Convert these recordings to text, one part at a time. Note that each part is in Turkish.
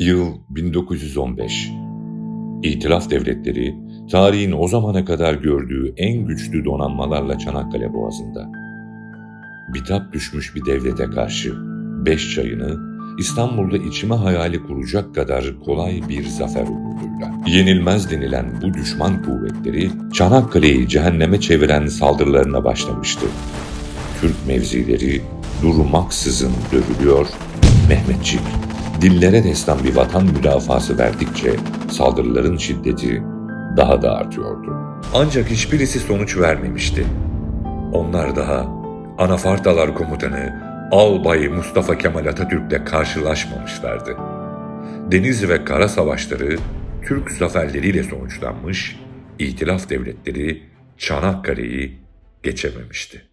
Yıl 1915. İtilaf devletleri, tarihin o zamana kadar gördüğü en güçlü donanmalarla Çanakkale Boğazı'nda. Bitap düşmüş bir devlete karşı beş çayını İstanbul'da içime hayali kuracak kadar kolay bir zafer umuduyla. Yenilmez denilen bu düşman kuvvetleri Çanakkale'yi cehenneme çeviren saldırılarına başlamıştı. Türk mevzileri durmaksızın dövülüyor, Mehmetçik dillere destan bir vatan müdafası verdikçe saldırıların şiddeti daha da artıyordu. Ancak hiçbirisi sonuç vermemişti. Onlar daha Anafartalar Komutanı Albay Mustafa Kemal Atatürk'le karşılaşmamışlardı. Deniz ve kara savaşları Türk zaferleriyle sonuçlanmış, İtilaf devletleri Çanakkale'yi geçememişti.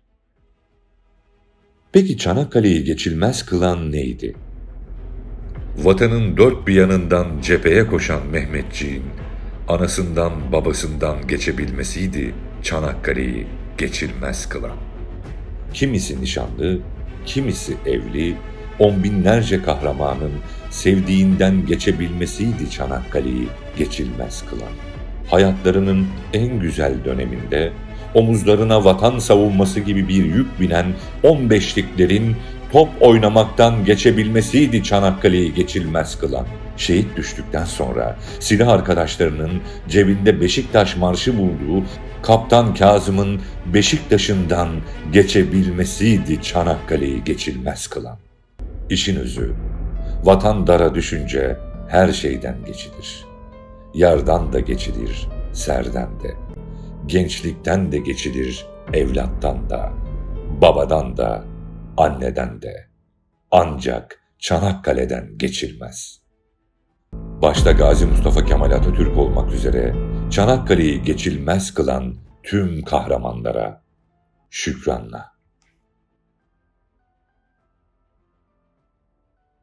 Peki Çanakkale'yi geçilmez kılan neydi? Vatanın dört bir yanından cepheye koşan Mehmetçiğin anasından babasından geçebilmesiydi Çanakkale'yi geçilmez kılan. Kimisi nişanlı, kimisi evli, on binlerce kahramanın sevdiğinden geçebilmesiydi Çanakkale'yi geçilmez kılan. Hayatlarının en güzel döneminde omuzlarına vatan savunması gibi bir yük binen 15'liklerin top oynamaktan geçebilmesiydi Çanakkale'yi geçilmez kılan. Şehit düştükten sonra silah arkadaşlarının cebinde Beşiktaş marşı bulduğu Kaptan Kazım'ın Beşiktaş'ından geçebilmesiydi Çanakkale'yi geçilmez kılan. İşin özü, vatan dara düşünce her şeyden geçilir. Yardan da geçilir, serden de. Gençlikten de geçilir, evlattan da, babadan da, anneden de. Ancak Çanakkale'den geçilmez. Başta Gazi Mustafa Kemal Atatürk olmak üzere Çanakkale'yi geçilmez kılan tüm kahramanlara şükranla.